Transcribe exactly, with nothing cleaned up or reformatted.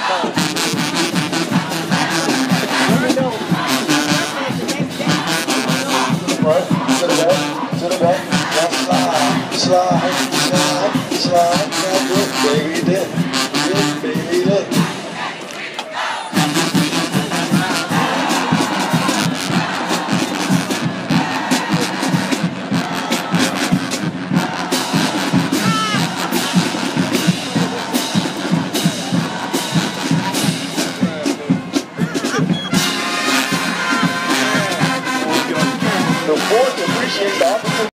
Right, to the back, to the back. Now slide, slide, slide, slide. Now good, baby, dip. Good, baby, dip. The fourth appreciates the opportunity.